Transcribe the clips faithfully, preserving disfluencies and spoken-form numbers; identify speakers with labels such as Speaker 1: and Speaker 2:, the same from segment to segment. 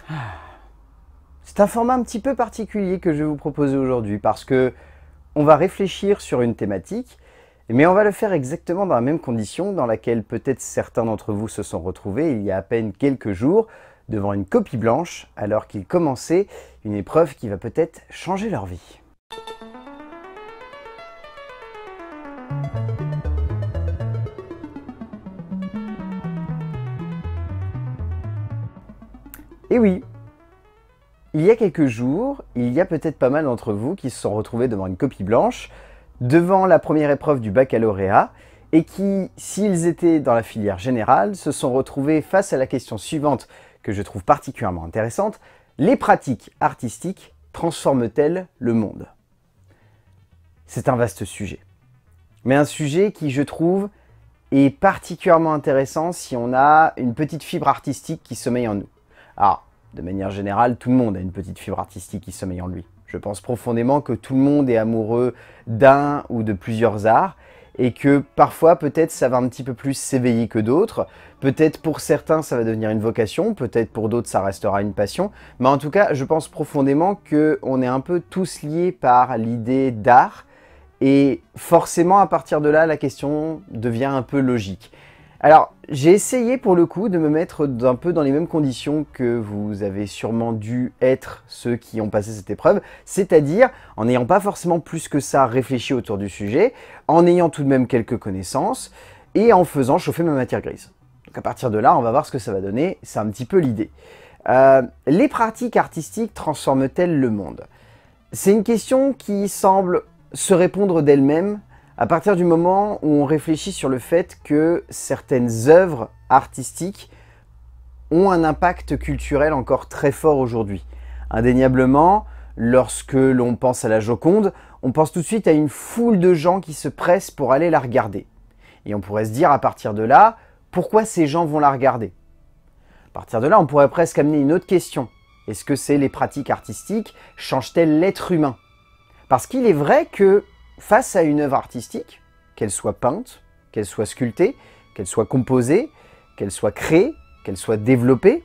Speaker 1: C'est un format un petit peu particulier que je vais vous proposer aujourd'hui parce que on va réfléchir sur une thématique, mais on va le faire exactement dans la même condition dans laquelle peut-être certains d'entre vous se sont retrouvés il y a à peine quelques jours devant une copie blanche alors qu'ils commençaient une épreuve qui va peut-être changer leur vie. Et oui, il y a quelques jours, il y a peut-être pas mal d'entre vous qui se sont retrouvés devant une copie blanche, devant la première épreuve du baccalauréat, et qui, s'ils étaient dans la filière générale, se sont retrouvés face à la question suivante que je trouve particulièrement intéressante: les pratiques artistiques transforment-elles le monde? C'est un vaste sujet, mais un sujet qui, je trouve, est particulièrement intéressant si on a une petite fibre artistique qui sommeille en nous. Alors, de manière générale, tout le monde a une petite fibre artistique qui sommeille en lui. Je pense profondément que tout le monde est amoureux d'un ou de plusieurs arts et que parfois, peut-être, ça va un petit peu plus s'éveiller que d'autres. Peut-être pour certains, ça va devenir une vocation, peut-être pour d'autres, ça restera une passion. Mais en tout cas, je pense profondément qu'on est un peu tous liés par l'idée d'art et forcément, à partir de là, la question devient un peu logique. Alors, j'ai essayé pour le coup de me mettre un peu dans les mêmes conditions que vous avez sûrement dû être ceux qui ont passé cette épreuve, c'est-à-dire en n'ayant pas forcément plus que ça réfléchi autour du sujet, en ayant tout de même quelques connaissances et en faisant chauffer ma matière grise. Donc à partir de là, on va voir ce que ça va donner, c'est un petit peu l'idée. Euh, les pratiques artistiques transforment-elles le monde? C'est une question qui semble se répondre d'elle-même à partir du moment où on réfléchit sur le fait que certaines œuvres artistiques ont un impact culturel encore très fort aujourd'hui. Indéniablement, lorsque l'on pense à la Joconde, on pense tout de suite à une foule de gens qui se pressent pour aller la regarder. Et on pourrait se dire à partir de là, pourquoi ces gens vont la regarder? À partir de là, on pourrait presque amener une autre question. Est-ce que c'est les pratiques artistiques changent-elles l'être humain? Parce qu'il est vrai que face à une œuvre artistique, qu'elle soit peinte, qu'elle soit sculptée, qu'elle soit composée, qu'elle soit créée, qu'elle soit développée,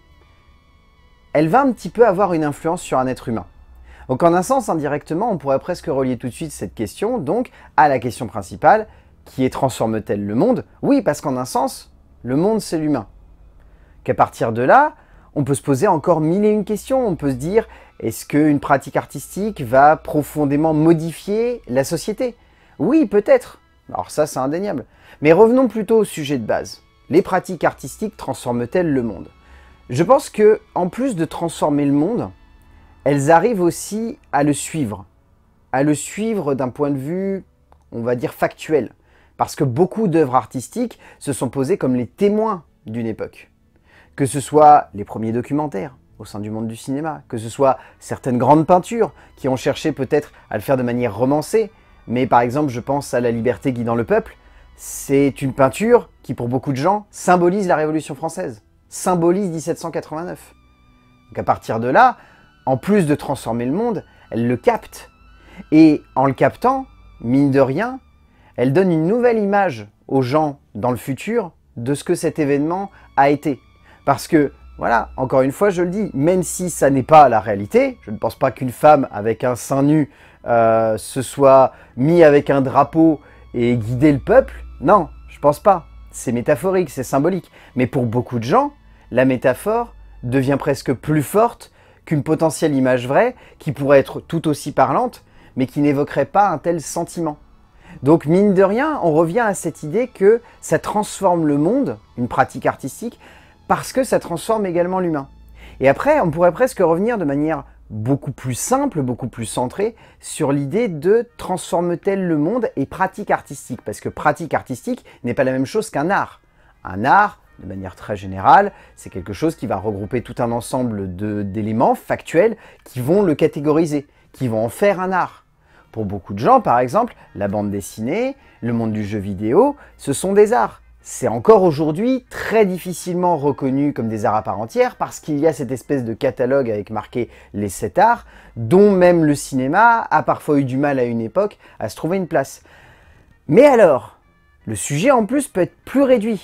Speaker 1: elle va un petit peu avoir une influence sur un être humain. Donc en un sens, indirectement, on pourrait presque relier tout de suite cette question donc à la question principale, qui est: transforme-t-elle le monde? Oui, parce qu'en un sens, le monde c'est l'humain. Qu'à partir de là, on peut se poser encore mille et une questions. On peut se dire, est-ce qu'une pratique artistique va profondément modifier la société? Oui, peut-être. Alors ça, c'est indéniable. Mais revenons plutôt au sujet de base. Les pratiques artistiques transforment-elles le monde? Je pense que, en plus de transformer le monde, elles arrivent aussi à le suivre. À le suivre d'un point de vue, on va dire, factuel. Parce que beaucoup d'œuvres artistiques se sont posées comme les témoins d'une époque. Que ce soit les premiers documentaires au sein du monde du cinéma, que ce soit certaines grandes peintures qui ont cherché peut-être à le faire de manière romancée, mais par exemple je pense à La liberté guidant le peuple, c'est une peinture qui pour beaucoup de gens symbolise la Révolution française, symbolise mille sept cent quatre-vingt-neuf. Donc à partir de là, en plus de transformer le monde, elle le capte. Et en le captant, mine de rien, elle donne une nouvelle image aux gens dans le futur de ce que cet événement a été. Parce que, voilà, encore une fois, je le dis, même si ça n'est pas la réalité, je ne pense pas qu'une femme avec un sein nu euh, se soit mis avec un drapeau et guidé le peuple. Non, je pense pas. C'est métaphorique, c'est symbolique. Mais pour beaucoup de gens, la métaphore devient presque plus forte qu'une potentielle image vraie qui pourrait être tout aussi parlante, mais qui n'évoquerait pas un tel sentiment. Donc, mine de rien, on revient à cette idée que ça transforme le monde, une pratique artistique, parce que ça transforme également l'humain. Et après, on pourrait presque revenir de manière beaucoup plus simple, beaucoup plus centrée, sur l'idée de transforme-t-elle le monde et pratique artistique. Parce que pratique artistique n'est pas la même chose qu'un art. Un art, de manière très générale, c'est quelque chose qui va regrouper tout un ensemble d'éléments factuels qui vont le catégoriser, qui vont en faire un art. Pour beaucoup de gens, par exemple, la bande dessinée, le monde du jeu vidéo, ce sont des arts. C'est encore aujourd'hui très difficilement reconnu comme des arts à part entière parce qu'il y a cette espèce de catalogue avec marqué les sept arts, dont même le cinéma a parfois eu du mal à une époque à se trouver une place. Mais alors, le sujet en plus peut être plus réduit.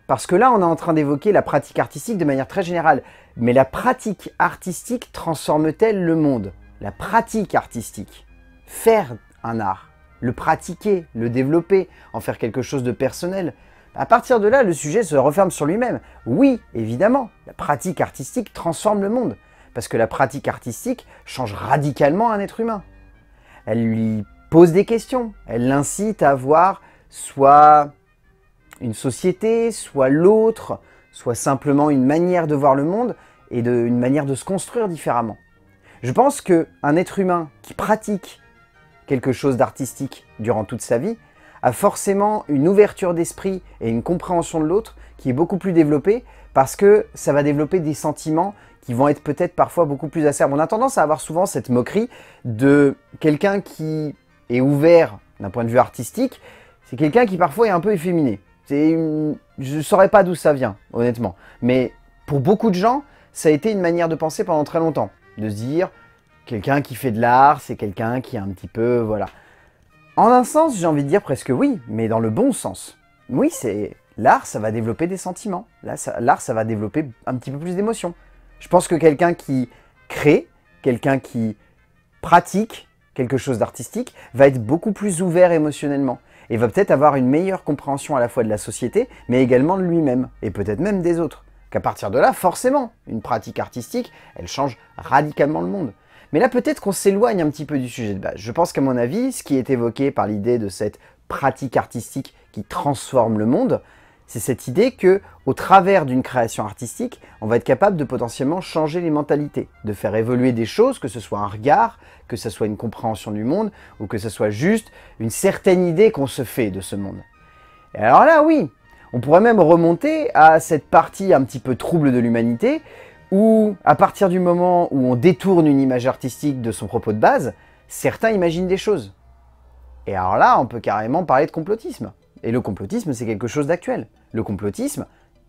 Speaker 1: parce que là, on est en train d'évoquer la pratique artistique de manière très générale. Mais la pratique artistique transforme-t-elle le monde? La pratique artistique, faire un art, le pratiquer, le développer, en faire quelque chose de personnel. À partir de là, le sujet se referme sur lui-même. Oui, évidemment, la pratique artistique transforme le monde, parce que la pratique artistique change radicalement un être humain. Elle lui pose des questions, elle l'incite à voir soit une société, soit l'autre, soit simplement une manière de voir le monde et de, une manière de se construire différemment. Je pense qu'un être humain qui pratique quelque chose d'artistique durant toute sa vie a forcément une ouverture d'esprit et une compréhension de l'autre qui est beaucoup plus développée parce que ça va développer des sentiments qui vont être peut-être parfois beaucoup plus acerbes. On a tendance à avoir souvent cette moquerie de quelqu'un qui est ouvert d'un point de vue artistique, c'est quelqu'un qui parfois est un peu efféminé. Une... Je ne saurais pas d'où ça vient, honnêtement. Mais pour beaucoup de gens, ça a été une manière de penser pendant très longtemps. De se dire, quelqu'un qui fait de l'art, c'est quelqu'un qui est un petit peu... voilà. En un sens, j'ai envie de dire presque oui, mais dans le bon sens. Oui, c'est l'art, ça va développer des sentiments. L'art, ça... ça va développer un petit peu plus d'émotions. Je pense que quelqu'un qui crée, quelqu'un qui pratique quelque chose d'artistique, va être beaucoup plus ouvert émotionnellement. Et va peut-être avoir une meilleure compréhension à la fois de la société, mais également de lui-même, et peut-être même des autres. Qu'à partir de là, forcément, une pratique artistique, elle change radicalement le monde. Mais là, peut-être qu'on s'éloigne un petit peu du sujet de base. Je pense qu'à mon avis, ce qui est évoqué par l'idée de cette pratique artistique qui transforme le monde, c'est cette idée que, au travers d'une création artistique, on va être capable de potentiellement changer les mentalités, de faire évoluer des choses, que ce soit un regard, que ce soit une compréhension du monde, ou que ce soit juste une certaine idée qu'on se fait de ce monde. Et alors là, oui, on pourrait même remonter à cette partie un petit peu trouble de l'humanité, où, à partir du moment où on détourne une image artistique de son propos de base, certains imaginent des choses. Et alors là, on peut carrément parler de complotisme. Et le complotisme, c'est quelque chose d'actuel. Le complotisme,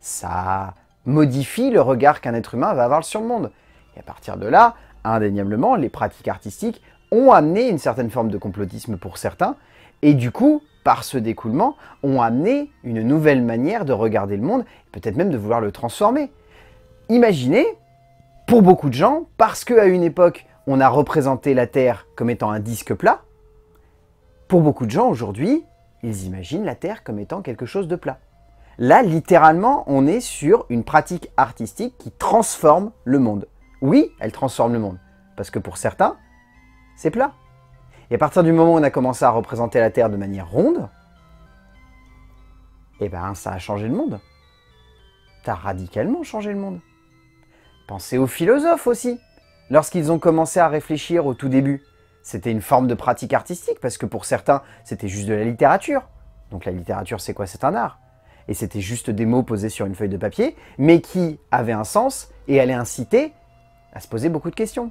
Speaker 1: ça modifie le regard qu'un être humain va avoir sur le monde. Et à partir de là, indéniablement, les pratiques artistiques ont amené une certaine forme de complotisme pour certains, et du coup, par ce découlement, ont amené une nouvelle manière de regarder le monde, peut-être même de vouloir le transformer. Imaginez, pour beaucoup de gens, parce qu'à une époque, on a représenté la Terre comme étant un disque plat, pour beaucoup de gens aujourd'hui, ils imaginent la Terre comme étant quelque chose de plat. Là, littéralement, on est sur une pratique artistique qui transforme le monde. Oui, elle transforme le monde, parce que pour certains, c'est plat. Et à partir du moment où on a commencé à représenter la Terre de manière ronde, eh ben, ça a changé le monde. Ça a radicalement changé le monde. Pensez aux philosophes aussi. Lorsqu'ils ont commencé à réfléchir au tout début, c'était une forme de pratique artistique, parce que pour certains, c'était juste de la littérature. Donc la littérature, c'est quoi? C'est un art. Et c'était juste des mots posés sur une feuille de papier, mais qui avaient un sens et allaient inciter à se poser beaucoup de questions.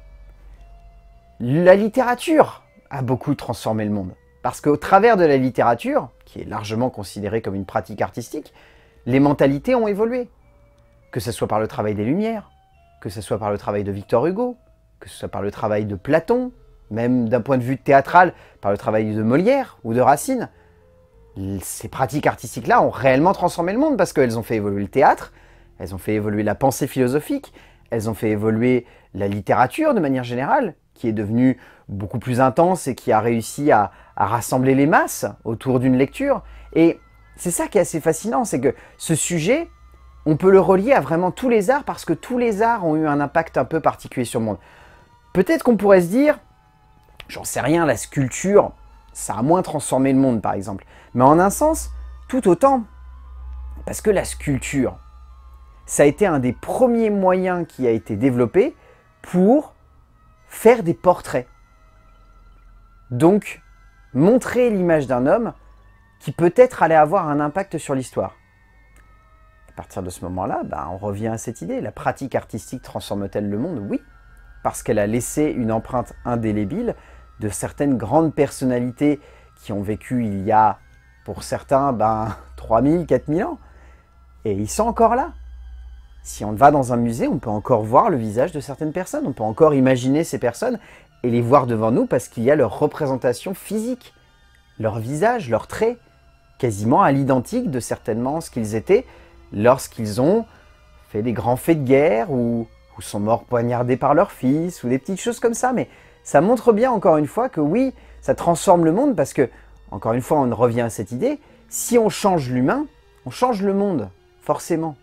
Speaker 1: La littérature a beaucoup transformé le monde. Parce qu'au travers de la littérature, qui est largement considérée comme une pratique artistique, les mentalités ont évolué. Que ce soit par le travail des Lumières, que ce soit par le travail de Victor Hugo, que ce soit par le travail de Platon, même d'un point de vue théâtral, par le travail de Molière ou de Racine. Ces pratiques artistiques-là ont réellement transformé le monde parce qu'elles ont fait évoluer le théâtre, elles ont fait évoluer la pensée philosophique, elles ont fait évoluer la littérature de manière générale, qui est devenue beaucoup plus intense et qui a réussi à, à rassembler les masses autour d'une lecture. Et c'est ça qui est assez fascinant, c'est que ce sujet, on peut le relier à vraiment tous les arts parce que tous les arts ont eu un impact un peu particulier sur le monde. Peut-être qu'on pourrait se dire, j'en sais rien, la sculpture, ça a moins transformé le monde par exemple. Mais en un sens, tout autant, parce que la sculpture, ça a été un des premiers moyens qui a été développé pour faire des portraits. Donc, montrer l'image d'un homme qui peut-être allait avoir un impact sur l'histoire. À partir de ce moment-là, bah, on revient à cette idée. La pratique artistique transforme-t-elle le monde? Oui, parce qu'elle a laissé une empreinte indélébile de certaines grandes personnalités qui ont vécu il y a, pour certains, ben, trois mille, quatre mille ans. Et ils sont encore là. Si on va dans un musée, on peut encore voir le visage de certaines personnes. On peut encore imaginer ces personnes et les voir devant nous parce qu'il y a leur représentation physique, leur visage, leurs traits, quasiment à l'identique de certainement ce qu'ils étaient lorsqu'ils ont fait des grands faits de guerre ou, ou sont morts poignardés par leur fils ou des petites choses comme ça. Mais ça montre bien encore une fois que oui, ça transforme le monde parce que, encore une fois, on revient à cette idée, si on change l'humain, on change le monde, forcément.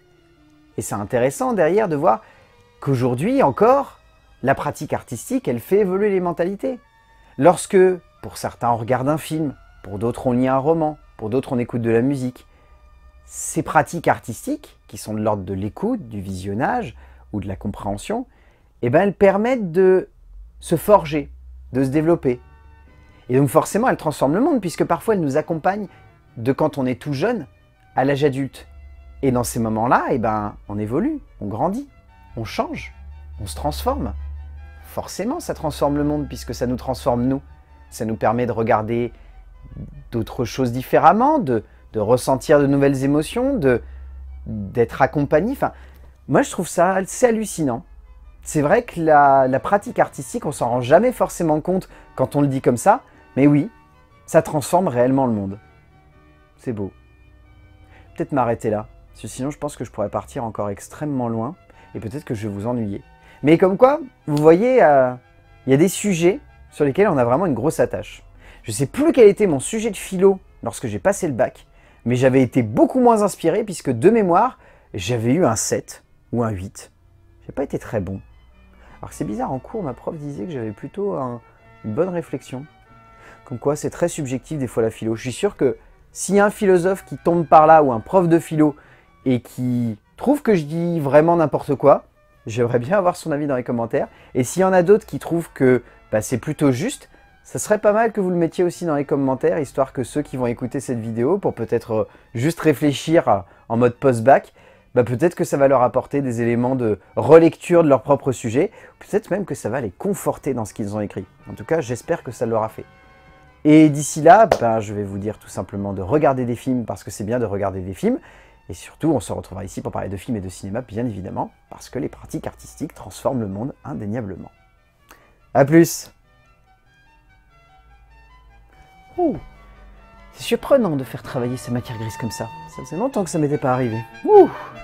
Speaker 1: Et c'est intéressant derrière de voir qu'aujourd'hui encore, la pratique artistique, elle fait évoluer les mentalités. Lorsque, pour certains, on regarde un film, pour d'autres, on lit un roman, pour d'autres, on écoute de la musique, ces pratiques artistiques, qui sont de l'ordre de l'écoute, du visionnage ou de la compréhension, eh ben, elles permettent de se forger, de se développer. Et donc forcément, elles transforment le monde, puisque parfois, elles nous accompagnent de quand on est tout jeune à l'âge adulte. Et dans ces moments-là, eh ben, on évolue, on grandit, on change, on se transforme. Forcément, ça transforme le monde, puisque ça nous transforme nous. Ça nous permet de regarder d'autres choses différemment, de, de ressentir de nouvelles émotions, de, d'être accompagné. Enfin, moi, je trouve ça assez hallucinant. C'est vrai que la, la pratique artistique, on s'en rend jamais forcément compte quand on le dit comme ça, mais oui, ça transforme réellement le monde. C'est beau. Peut-être m'arrêter là, parce que sinon je pense que je pourrais partir encore extrêmement loin, et peut-être que je vais vous ennuyer. Mais comme quoi, vous voyez, il euh, y a des sujets sur lesquels on a vraiment une grosse attache. Je ne sais plus quel était mon sujet de philo lorsque j'ai passé le bac, mais j'avais été beaucoup moins inspiré puisque de mémoire, j'avais eu un sept ou un huit. J'ai pas été très bon. Alors c'est bizarre, en cours, ma prof disait que j'avais plutôt un, une bonne réflexion. Comme quoi, c'est très subjectif des fois la philo. Je suis sûr que s'il y a un philosophe qui tombe par là ou un prof de philo et qui trouve que je dis vraiment n'importe quoi, j'aimerais bien avoir son avis dans les commentaires. Et s'il y en a d'autres qui trouvent que bah, c'est plutôt juste, ça serait pas mal que vous le mettiez aussi dans les commentaires, histoire que ceux qui vont écouter cette vidéo, pour peut-être euh, juste réfléchir à, en mode post-bac, bah, peut-être que ça va leur apporter des éléments de relecture de leur propre sujet, peut-être même que ça va les conforter dans ce qu'ils ont écrit. En tout cas, j'espère que ça l'aura fait. Et d'ici là, bah, je vais vous dire tout simplement de regarder des films, parce que c'est bien de regarder des films. Et surtout, on se retrouvera ici pour parler de films et de cinéma, bien évidemment, parce que les pratiques artistiques transforment le monde indéniablement. A plus! Ouh, c'est surprenant de faire travailler ces matières grises comme ça. Ça faisait longtemps que ça m'était pas arrivé. Ouh.